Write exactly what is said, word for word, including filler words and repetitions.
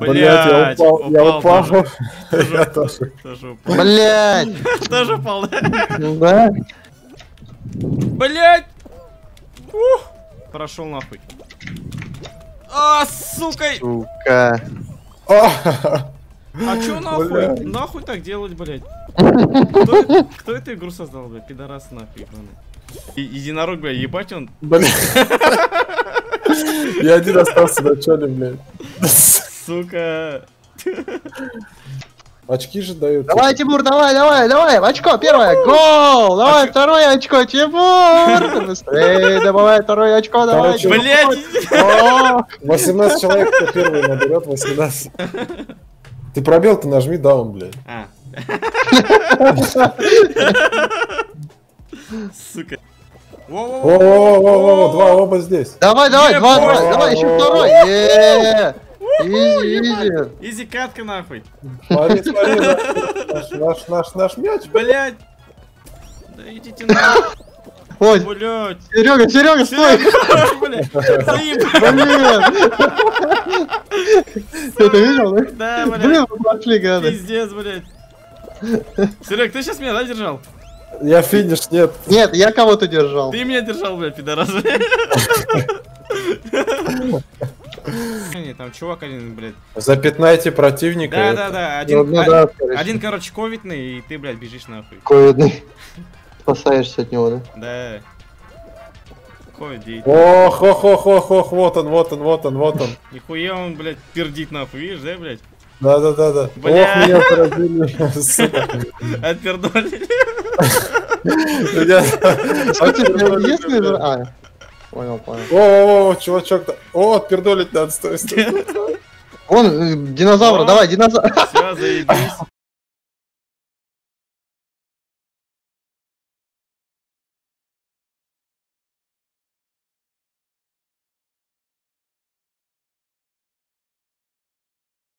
Блять, я упал, я упал. Я тоже упал. Блять! Тоже упал, да? Да? Блять! Прошел нахуй. А, сука! Сука. А чё нахуй? Нахуй так делать, блять? Кто, кто эту игру создал, блядь? Пидорас нахуй, ебаный. И, единорог, блядь, ебать он. Блин. Я один остался на челе, блядь. Сука. Очки же дают. Давай, Тимур, давай, давай, давай. Очко первое. Гол! Давай, второе очко, Тимур! Быстрее, добавай второе очко, давай. Блять! восемнадцать человек, кто первый наберет, восемнадцать. Ты пробел-то нажми даун, блядь. А. Сука. Во-во-во-во-во, два оба здесь. Давай, давай, Не, два, бой. два, давай, еще второй. Е-е-е. Изи, изи. Изи катка нахуй. Смотри, смотри, наш, наш, наш, наш мяч. Блять. Да идите нахуй. Ой, Блять. Серега, Серега, стой. Блять. Ты это видел, да? Да, Блин, блять. мы пошли, гады. Пиздец, блять. Серег, ты сейчас меня, да, держал? Я финиш, нет. Нет, я кого-то держал. Ты меня держал, блядь, пидорас. Там чувак один, блядь. Запятнайте противника. Да, это- да, да. Ну, Один, ну а- да, короче. один, короче, ковидный, и ты, блядь, бежишь нахуй. Ковидный. Спасаешься от него, да? Да. Ковид девять. Ох, ох, ох, ох, ох, вот он, вот он, вот он, вот он. Нихуя он, блядь, пердит нахуй, видишь, да, блядь? Да, да, да, да. Бля. Ох, меня поразили. Сука. Отпердолили. Меня- Кстати, если... А, понял, понял. О, о, чувачок. О, отпердолить надо, стой, стой. Вон, э, динозавра, О. давай, динозавр. Все, заебись.